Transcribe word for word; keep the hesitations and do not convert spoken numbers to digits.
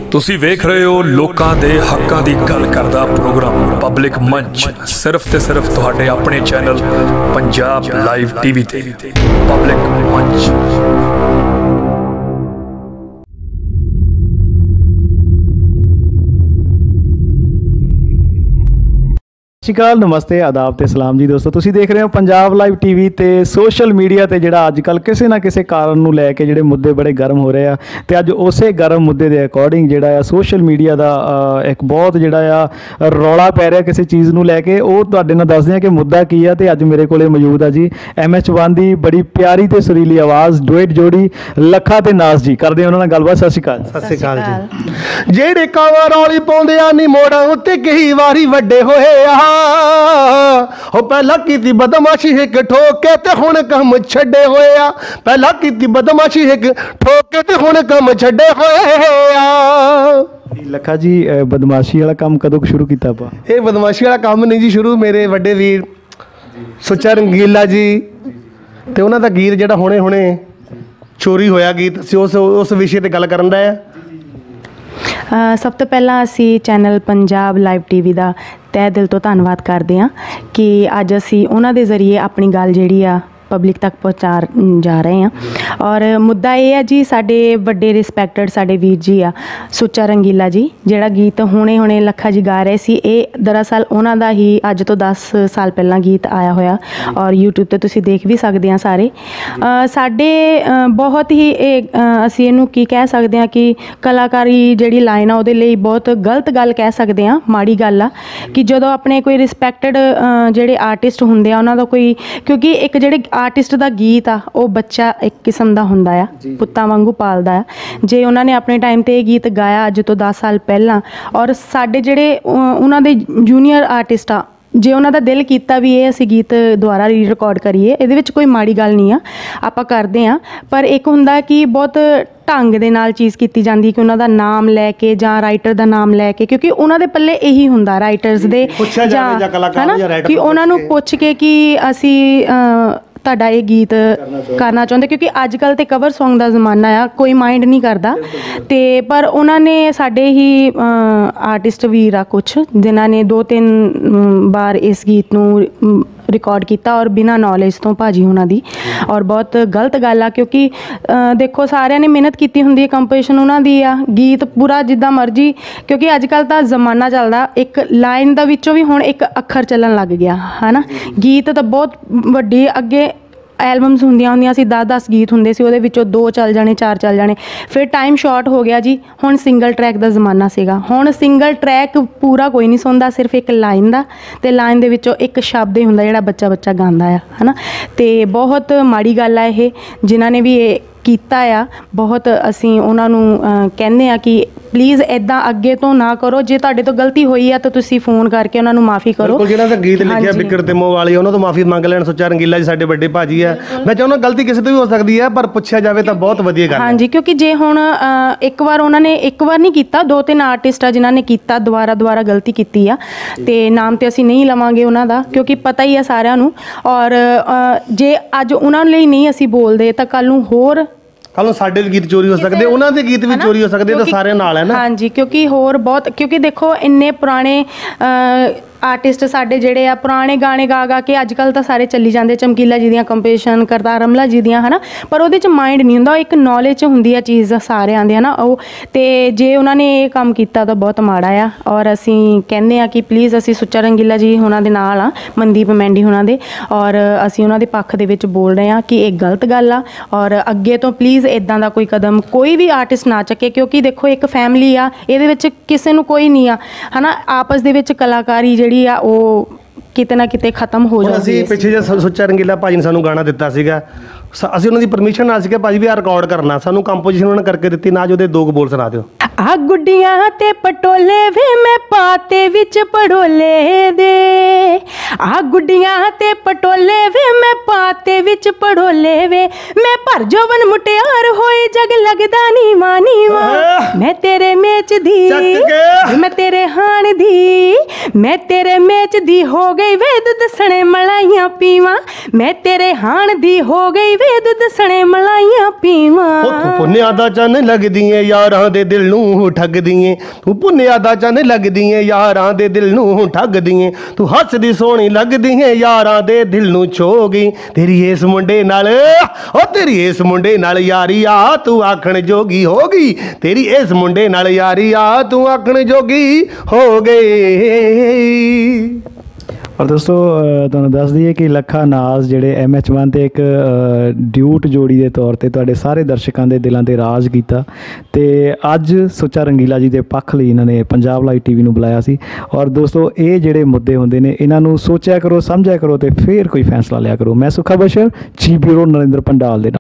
ਤੁਸੀਂ ਵੇਖ ਰਹੇ ਹੋ ਲੋਕਾਂ ਦੇ ਹੱਕਾਂ ਦੀ ਗੱਲ ਕਰਦਾ ਪ੍ਰੋਗਰਾਮ ਪਬਲਿਕ ਮੰਚ, ਸਿਰਫ ਤੇ ਸਿਰਫ ਤੁਹਾਡੇ ਆਪਣੇ ਚੈਨਲ ਪੰਜਾਬ ਲਾਈਵ ਟੀਵੀ ਤੇ। ਪਬਲਿਕ ਮੰਚ। ਸਤਿ ਸ਼੍ਰੀ ਅਕਾਲ, ਨਮਸਤੇ, ਆਦਾਬ ਤੇ ਸਲਾਮ ਜੀ ਦੋਸਤੋ। ਤੁਸੀਂ ਦੇਖ ਰਹੇ ਹੋ ਪੰਜਾਬ ਲਾਈਵ ਟੀਵੀ ਤੇ ਸੋਸ਼ਲ ਮੀਡੀਆ ਤੇ ਜਿਹੜਾ ਅੱਜ ਕੱਲ੍ਹ ਕਿਸੇ ਨਾ ਕਿਸੇ ਕਾਰਨ ਨੂੰ ਲੈ ਕੇ ਜਿਹੜੇ ਮੁੱਦੇ ਬੜੇ ਗਰਮ ਹੋ ਰਹੇ ਆ, ਤੇ ਅੱਜ ਉਸੇ ਗਰਮ ਮੁੱਦੇ ਦੇ ਅਕੋਰਡਿੰਗ ਜਿਹੜਾ ਆ ਸੋਸ਼ਲ ਮੀਡੀਆ ਦਾ ਇੱਕ ਬਹੁਤ ਜਿਹੜਾ ਆ ਰੌਲਾ ਪੈ ਰਿਹਾ ਕਿਸੇ ਚੀਜ਼ ਨੂੰ ਲੈ ਕੇ, ਉਹ ਤੁਹਾਡੇ ਨਾਲ ਦੱਸਦੇ ਆ ਕਿ ਮੁੱਦਾ ਕੀ ਆ। ਤੇ ਅੱਜ ਮੇਰੇ ਕੋਲੇ ਮੌਜੂਦ ਆ ਜੀ ਐਮ ਐਚ ਵਨ ਦੀ ਬੜੀ ਪਿਆਰੀ ਤੇ ਸੁਰੀਲੀ ਆਵਾਜ਼ ਡੁਏਟ ਜੋੜੀ ਲੱਖਾ ਤੇ ਨਾਸ ਜੀ। ਕਰਦੇ ਉਹਨਾਂ ਨਾਲ ਗੱਲਬਾਤ। ਸਤਿ ਸ਼੍ਰੀ ਅਕਾਲ। ਸਤਿ ਸ਼੍ਰੀ ਅਕਾਲ ਜੀ। ਜਿਹੜੇ ਕਾਵਾਂ ਰੌਲੀ ਪਾਉਂਦੇ ਆ ਨੀ ਮੋੜਾਂ ਉੱਤੇ ਕਈ ਵਾਰੀ ਵੱਡੇ ਹੋਏ ਆ, ਉਹ ਪਹਿਲਾਂ ਕੀਤੀ ਬਦਮਾਸ਼ੀ ਇੱਕ ਠੋਕ ਕੇ ਤੇ ਹੁਣ ਕੰਮ ਛੱਡੇ ਹੋਏ ਆ। ਪਹਿਲਾਂ ਕੀਤੀ ਬਦਮਾਸ਼ੀ ਇੱਕ ਠੋਕ ਕੇ ਤੇ ਹੁਣ ਕੰਮ ਛੱਡੇ ਹੋਏ ਆ। ਲੱਖਾ ਜੀ, ਬਦਮਾਸ਼ੀ ਵਾਲਾ ਕੰਮ ਕਦੋਂ ਸ਼ੁਰੂ ਕੀਤਾ ਆਪਾਂ? ਇਹ ਬਦਮਾਸ਼ੀ ਵਾਲਾ ਕੰਮ ਨਹੀਂ ਜੀ ਸ਼ੁਰੂ ਮੇਰੇ ਵੱਡੇ ਵੀਰ ਸੁੱਚਾ ਰੰਗੀਲਾ ਜੀ ਤੇ ਉਹਨਾਂ ਦਾ ਗੀਤ ਜਿਹੜਾ ਹੁਣੇ ਹੁਣੇ ਚੋਰੀ ਹੋਇਆ ਗੀਤ, ਅਸੀਂ ਉਸ ਉਸ ਵਿਸ਼ੇ ਤੇ ਗੱਲ ਕਰਨ ਦਾ ਹੈ। ਸਭ ਤੋਂ ਪਹਿਲਾਂ ਅਸੀਂ ਚੈਨਲ ਪੰਜਾਬ ਲਾਈਵ ਟੀਵੀ ਦਾ ਤਹਿ ਦਿਲ ਤੋਂ ਧੰਨਵਾਦ ਕਰਦੇ ਹਾਂ ਕਿ ਅੱਜ ਅਸੀਂ ਉਹਨਾਂ ਦੇ ਜ਼ਰੀਏ ਆਪਣੀ ਗੱਲ ਜਿਹੜੀ ਆ ਪਬਲਿਕ ਤੱਕ ਪਹੁੰਚਾ ਜਾ ਰਹੇ ਹਾਂ। ਔਰ ਮੁੱਦਾ ਇਹ ਹੈ ਜੀ, ਸਾਡੇ ਵੱਡੇ ਰਿਸਪੈਕਟਡ ਸਾਡੇ ਵੀਰ ਜੀ ਆ ਸੁੱਚਾ ਰੰਗੀਲਾ ਜੀ, ਜਿਹੜਾ ਗੀਤ ਹੁਣੇ ਹੁਣੇ ਲੱਖਾ ਜੀ ਗਾ ਰਹੇ ਸੀ, ਇਹ ਦਰਅਸਲ ਉਹਨਾਂ ਦਾ ਹੀ ਅੱਜ ਤੋਂ ਦਸ ਸਾਲ ਪਹਿਲਾਂ ਗੀਤ ਆਇਆ ਹੋਇਆ ਔਰ ਯੂਟਿਊਬ 'ਤੇ ਤੁਸੀਂ ਦੇਖ ਵੀ ਸਕਦੇ ਹਾਂ ਸਾਰੇ। ਸਾਡੇ ਬਹੁਤ ਹੀ ਇਹ ਅਸੀਂ ਇਹਨੂੰ ਕੀ ਕਹਿ ਸਕਦੇ ਹਾਂ ਕਿ ਕਲਾਕਾਰੀ ਜਿਹੜੀ ਲਾਈਨ ਆ ਉਹਦੇ ਲਈ ਬਹੁਤ ਗਲਤ ਗੱਲ ਕਹਿ ਸਕਦੇ ਹਾਂ, ਮਾੜੀ ਗੱਲ ਆ ਕਿ ਜਦੋਂ ਆਪਣੇ ਕੋਈ ਰਿਸਪੈਕਟਡ ਜਿਹੜੇ ਆਰਟਿਸਟ ਹੁੰਦੇ ਆ ਉਹਨਾਂ ਦਾ ਕੋਈ, ਕਿਉਂਕਿ ਇੱਕ ਜਿਹੜੇ ਆਰਟਿਸਟ ਦਾ ਗੀਤ ਆ ਉਹ ਬੱਚਾ ਇੱਕ ਕਿਸਮ ਦਾ ਹੁੰਦਾ ਆ, ਪੁੱਤਾਂ ਵਾਂਗੂ ਪਾਲਦਾ ਆ। ਜੇ ਉਹਨਾਂ ਨੇ ਆਪਣੇ ਟਾਈਮ 'ਤੇ ਇਹ ਗੀਤ ਗਾਇਆ ਅੱਜ ਤੋਂ ਦਸ ਸਾਲ ਪਹਿਲਾਂ, ਔਰ ਸਾਡੇ ਜਿਹੜੇ ਉਹਨਾਂ ਦੇ ਜੂਨੀਅਰ ਆਰਟਿਸਟ ਆ, ਜੇ ਉਹਨਾਂ ਦਾ ਦਿਲ ਕੀਤਾ ਵੀ ਇਹ ਅਸੀਂ ਗੀਤ ਦੁਬਾਰਾ ਰੀ ਰਿਕਾਰਡ ਕਰੀਏ, ਇਹਦੇ ਵਿੱਚ ਕੋਈ ਮਾੜੀ ਗੱਲ ਨਹੀਂ ਆ, ਆਪਾਂ ਕਰਦੇ ਹਾਂ। ਪਰ ਇੱਕ ਹੁੰਦਾ ਕਿ ਬਹੁਤ ਢੰਗ ਦੇ ਨਾਲ ਚੀਜ਼ ਕੀਤੀ ਜਾਂਦੀ ਕਿ ਉਹਨਾਂ ਦਾ ਨਾਮ ਲੈ ਕੇ ਜਾਂ ਰਾਈਟਰ ਦਾ ਨਾਮ ਲੈ ਕੇ, ਕਿਉਂਕਿ ਉਹਨਾਂ ਦੇ ਪੱਲੇ ਇਹੀ ਹੁੰਦਾ ਰਾਈਟਰਸ ਦੇ ਜਾਂ ਹੈ ਨਾ ਕਿ ਉਹਨਾਂ ਨੂੰ ਪੁੱਛ ਕੇ ਕਿ ਅਸੀਂ ਤੁਹਾਡਾ ਇਹ ਗੀਤ ਕਰਨਾ ਚਾਹੁੰਦੇ, ਕਿਉਂਕਿ ਅੱਜ ਕੱਲ੍ਹ ਤਾਂ ਕਵਰ ਸੌਂਗ ਦਾ ਜ਼ਮਾਨਾ ਆ, ਕੋਈ ਮਾਈਂਡ ਨਹੀਂ ਕਰਦਾ। ਅਤੇ ਪਰ ਉਹਨਾਂ ਨੇ ਸਾਡੇ ਹੀ ਆਰਟਿਸਟ ਵੀਰ ਆ ਕੁਛ, ਜਿਨ੍ਹਾਂ ਨੇ ਦੋ ਤਿੰਨ ਵਾਰ ਇਸ ਗੀਤ ਨੂੰ ਰਿਕਾਰਡ ਕੀਤਾ ਔਰ ਬਿਨਾਂ ਨੌਲੇਜ ਤੋਂ ਭਾਜੀ ਉਹਨਾਂ ਦੀ, ਔਰ ਬਹੁਤ ਗਲਤ ਗੱਲ ਆ ਕਿਉਂਕਿ ਦੇਖੋ ਸਾਰਿਆਂ ਨੇ ਮਿਹਨਤ ਕੀਤੀ ਹੁੰਦੀ ਹੈ, ਕੰਪੋਜੀਸ਼ਨ ਉਹਨਾਂ ਦੀ ਆ, ਗੀਤ ਪੂਰਾ ਜਿੱਦਾਂ ਮਰਜ਼ੀ, ਕਿਉਂਕਿ ਅੱਜ ਕੱਲ੍ਹ ਤਾਂ ਜ਼ਮਾਨਾ ਚੱਲਦਾ ਇੱਕ ਲਾਈਨ ਦਾ ਵਿੱਚੋਂ ਵੀ ਹੁਣ ਇੱਕ ਅੱਖਰ ਚੱਲਣ ਲੱਗ ਗਿਆ ਹੈ ਨਾ। ਗੀਤ ਤਾਂ ਬਹੁਤ ਵੱਡੀ, ਅੱਗੇ ਐਲਬਮਸ ਹੁੰਦੀਆਂ ਹੁੰਦੀਆਂ ਸੀ, ਦਸ ਦਸ ਗੀਤ ਹੁੰਦੇ ਸੀ, ਉਹਦੇ ਵਿੱਚੋਂ ਦੋ ਚੱਲ ਜਾਣੇ, ਚਾਰ ਚੱਲ ਜਾਣੇ, ਫਿਰ ਟਾਈਮ ਸ਼ਾਰਟ ਹੋ ਗਿਆ ਜੀ। ਹੁਣ ਸਿੰਗਲ ਟਰੈਕ ਦਾ ਜ਼ਮਾਨਾ ਸੀਗਾ, ਹੁਣ ਸਿੰਗਲ ਟਰੈਕ ਪੂਰਾ ਕੋਈ ਨਹੀਂ ਸੁਣਦਾ, ਸਿਰਫ ਇੱਕ ਲਾਈਨ ਦਾ, ਅਤੇ ਲਾਈਨ ਦੇ ਵਿੱਚੋਂ ਇੱਕ ਸ਼ਬਦ ਹੀ ਹੁੰਦਾ ਜਿਹੜਾ ਬੱਚਾ ਬੱਚਾ ਗਾਉਂਦਾ ਆ ਹੈ ਨਾ। ਅਤੇ ਬਹੁਤ ਮਾੜੀ ਗੱਲ ਆ ਇਹ, ਜਿਨ੍ਹਾਂ ਨੇ ਵੀ ਇਹ ਕੀਤਾ ਆ, ਬਹੁਤ ਅਸੀਂ ਉਹਨਾਂ ਨੂੰ ਕਹਿੰਦੇ ਆ ਕਿ ਪਲੀਜ਼ ਇੱਦਾਂ ਅੱਗੇ ਤੋਂ ਨਾ ਕਰੋ। ਜੇ ਤੁਹਾਡੇ ਤੋਂ ਗਲਤੀ ਹੋਈ ਆ ਤਾਂ ਤੁਸੀਂ ਫੋਨ ਕਰਕੇ ਉਹਨਾਂ ਨੂੰ ਮਾफ़ੀ ਕਰੋ। ਜਿਹਨਾਂ ਦਾ ਗੀਤ ਲਿਖਿਆ ਬਿਕਰ ਤੇ ਮੋਹ ਵਾਲੀ, ਉਹਨਾਂ ਤੋਂ ਮਾਫ਼ੀ ਮੰਗ ਲੈਣ। ਸੁੱਚਾ ਰੰਗੀਲਾ ਜੀ ਸਾਡੇ ਵੱਡੇ ਭਾਜੀ ਆ, ਮੈਂ ਚਾਹੁੰਦਾ ਗਲਤੀ ਕਿਸੇ ਤੋਂ ਵੀ ਹੋ ਸਕਦੀ ਹੈ, ਪਰ ਪੁੱਛਿਆ ਜਾਵੇ ਤਾਂ ਬਹੁਤ ਵਧੀਆ ਗੱਲ ਹੈ। ਹਾਂਜੀ, ਕਿਉਂਕਿ ਜੇ ਹੁਣ ਇੱਕ ਵਾਰ ਉਹਨਾਂ ਨੇ ਇੱਕ ਵਾਰ ਨਹੀਂ ਕੀਤਾ, ਦੋ ਤਿੰਨ ਆਰਟਿਸਟ ਆ ਜਿਨ੍ਹਾਂ ਨੇ ਕੀਤਾ, ਦੁਬਾਰਾ ਦੁਬਾਰਾ ਗਲਤੀ ਕੀਤੀ ਆ, ਅਤੇ ਨਾਮ ਤਾਂ ਅਸੀਂ ਨਹੀਂ ਲਵਾਂਗੇ ਉਹਨਾਂ ਦਾ ਕਿਉਂਕਿ ਪਤਾ ਹੀ ਆ ਸਾਰਿਆਂ ਨੂੰ। ਔਰ ਜੇ ਅੱਜ ਉਹਨਾਂ ਲਈ ਨਹੀਂ ਅਸੀਂ ਬੋਲਦੇ ਤਾਂ ਕੱਲ੍ਹ ਨੂੰ ਹੋਰ ਕੱਲ੍ਹ ਨੂੰ ਸਾਡੇ ਵੀ ਗੀਤ ਚੋਰੀ ਹੋ ਸਕਦੇ, ਉਹਨਾਂ ਦੇ ਗੀਤ ਵੀ ਚੋਰੀ ਹੋ ਸਕਦੇ, ਤਾਂ ਸਾਰਿਆਂ ਨਾਲ ਹੈ ਨਾ। ਹਾਂਜੀ, ਕਿਉਂਕਿ ਹੋਰ ਬਹੁਤ, ਕਿਉਂਕਿ ਦੇਖੋ ਇੰਨੇ ਪੁਰਾਣੇ ਆਰਟਿਸਟ ਸਾਡੇ ਜਿਹੜੇ ਆ ਪੁਰਾਣੇ ਗਾਣੇ ਗਾ ਗਾ ਕੇ ਅੱਜ ਕੱਲ੍ਹ ਤਾਂ ਸਾਰੇ ਚੱਲੀ ਜਾਂਦੇ, ਚਮਕੀਲਾ ਜੀ ਦੀਆਂ ਕੰਪੋਜੀਸ਼ਨ, ਕਰਤਾਰ ਰਮਲਾ ਜੀ ਦੀਆਂ ਹੈ ਨਾ, ਪਰ ਉਹਦੇ 'ਚ ਮਾਇੰਡ ਨਹੀਂ ਹੁੰਦਾ, ਇੱਕ ਨੌਲੇਜ 'ਚ ਹੁੰਦੀ ਆ ਚੀਜ਼ ਸਾਰਿਆਂ ਦੇ ਹੈ ਨਾ ਉਹ। ਅਤੇ ਜੇ ਉਹਨਾਂ ਨੇ ਇਹ ਕੰਮ ਕੀਤਾ ਤਾਂ ਬਹੁਤ ਮਾੜਾ ਆ, ਔਰ ਅਸੀਂ ਕਹਿੰਦੇ ਹਾਂ ਕਿ ਪਲੀਜ਼ ਅਸੀਂ ਸੁੱਚਾ ਰੰਗੀਲਾ ਜੀ ਉਹਨਾਂ ਦੇ ਨਾਲ ਆ, ਮਨਦੀਪ ਮੈਂਡੀ ਉਹਨਾਂ ਦੇ, ਔਰ ਅਸੀਂ ਉਹਨਾਂ ਦੇ ਪੱਖ ਦੇ ਵਿੱਚ ਬੋਲ ਰਹੇ ਹਾਂ ਕਿ ਇਹ ਗਲਤ ਗੱਲ ਆ, ਔਰ ਅੱਗੇ ਤੋਂ ਪਲੀਜ਼ ਇੱਦਾਂ ਦਾ ਕੋਈ ਕਦਮ ਕੋਈ ਵੀ ਆਰਟਿਸਟ ਨਾ ਚੱਕੇ, ਕਿਉਂਕਿ ਦੇਖੋ ਇੱਕ ਫੈਮਿਲੀ ਆ, ਇਹਦੇ ਵਿੱਚ ਕਿਸੇ ਨੂੰ ਕੋਈ ਨਹੀਂ ਆ ਹੈ ਨਾ, ਆਪਸ ਦੇ ਵਿੱਚ ਕਲਾਕਾਰੀ ਜਿਹੜੀ ਆ ਉਹ ਕਿਤੇ ਨਾ ਕਿਤੇ ਖਤਮ ਹੋ ਜਾਂਦੀ ਹੈ। ਅਸੀਂ ਪਿੱਛੇ ਜੇ ਸੁੱਚਾ ਰੰਗੀਲਾ ਭਾਜੀ ਨੇ ਸਾਨੂੰ ਗਾਣਾ ਦਿੱਤਾ ਸੀਗਾ, ਅਸੀਂ ਉਹਨਾਂ ਦੀ ਪਰਮਿਸ਼ਨ ਨਾਲ ਸੀਗਾ ਭਾਜੀ ਵੀ ਆਹ ਰਿਕਾਰਡ ਕਰਨਾ, ਸਾਨੂੰ ਕੰਪੋਜੀਸ਼ਨ ਉਹਨਾਂ ਨੇ ਕਰਕੇ ਦਿੱਤੀ, ਨਾ ਉਹਦੇ ਦੋ ਕੁ ਬੋਲ ਸੁਣਾ ਦਿਓ। ਆ ਗੁੱਡੀਆਂ ਤੇ ਪਟੋਲੇ ਵੇ ਮੈਂ ਪਾਤੇ ਵਿੱਚ ਪੜੋਲੇ ਦੇ, ਆ ਗੁੱਡੀਆਂ ਤੇ ਪਟੋਲੇ ਵੇ ਮੈਂ ਪਾਤੇ ਵਿੱਚ ਪੜੋਲੇ ਵੇ, ਮੈਂ ਭਰ ਜੋਵਨ ਮੁਟਿਆਰ ਹੋਈ ਜਗ ਲੱਗਦਾ ਨੀ ਮਾਨੀਵਾ, ਮੈਂ ਤੇਰੇ ਮੇਚ ਦੀ ਮੈਂ ਤੇਰੇ ਹਾਣ ਦੀ, ਮੈਂ ਤੇਰੇ ਮੇਚ ਦੀ ਹੋ ਗਈ ਵੇ ਦੁੱਧ ਸਣੇ ਮਲਾਈਆਂ ਪੀਵਾਂ, ਮੈਂ ਤੇਰੇ ਹਾਣ ਦੀ ਹੋ ਗਈ ਵੇ ਦੁੱਧ ਸਣੇ ਮਲਾਈਆਂ ਪੀਵਾਂ। ਪੁੰਨਿਆ ਦਾ ਚੰਨ ਲੱਗਦੀ ਏ ਯਾਰਾਂ ਦੇ ਦਿਲ ਨੂੰ, ਨੂੰ ਠੱਗਦੀ ਏ ਤੂੰ ਪੁੰਨਿਆ ਦਾ ਚੰਨ ਲੱਗਦੀ ਏ ਯਾਰਾਂ ਦੇ ਦਿਲ ਨੂੰ ਠੱਗਦੀ ਏ ਤੂੰ ਹੱਸਦੀ ਸੋਹਣੀ ਲੱਗਦੀ ਏ ਯਾਰਾਂ ਦੇ ਦਿਲ ਨੂੰ ਛੋਗੀ ਤੇਰੀ ਇਸ ਮੁੰਡੇ ਨਾਲ ਓ ਤੇਰੀ ਇਸ ਮੁੰਡੇ ਨਾਲ ਯਾਰੀ ਆ ਤੂੰ ਆਖਣ ਜੋਗੀ ਹੋ ਗਈ ਤੇਰੀ ਇਸ ਮੁੰਡੇ ਨਾਲ ਯਾਰੀ ਆ ਤੂੰ ਆਖਣ ਜੋਗੀ ਹੋ ਗਈ। ਔਰ ਦੋਸਤੋ ਅ, ਤੁਹਾਨੂੰ ਦੱਸ ਦਈਏ ਕਿ ਲੱਖਾ ਨਾਜ਼ ਜਿਹੜੇ ਐਮ ਐਚ ਵਨ ਤੇ ਇੱਕ ਅ, ਡਿਊਟ ਜੋੜੀ ਦੇ ਤੌਰ ਤੇ ਤੁਹਾਡੇ ਸਾਰੇ ਦਰਸ਼ਕਾਂ ਦੇ ਦਿਲਾਂ ਤੇ ਰਾਜ ਕੀਤਾ ਤੇ ਅੱਜ ਸੁੱਚਾ ਰੰਗੀਲਾ ਜੀ ਦੇ ਪੱਖ ਲਈ ਇਹਨਾਂ ਨੇ ਪੰਜਾਬ ਲਾਈਵ ਟੀਵੀ ਨੂੰ ਬੁਲਾਇਆ ਸੀ। ਔਰ ਦੋਸਤੋ ਇਹ ਜਿਹੜੇ ਮੁੱਦੇ ਹੁੰਦੇ ਨੇ ਇਹਨਾਂ ਨੂੰ ਸੋਚਿਆ ਕਰੋ, ਸਮਝਿਆ ਕਰੋ ਤੇ ਫਿਰ ਕੋਈ ਫੈਸਲਾ ਲਿਆ ਕਰੋ। ਮੈਂ ਸੁੱਖਾ ਬਸ਼ਰ, ਚੀਫ ਬਿਊਰੋ ਨਰਿੰਦਰ ਪੰਡਾਲ ਦੇ ਨਾਲ।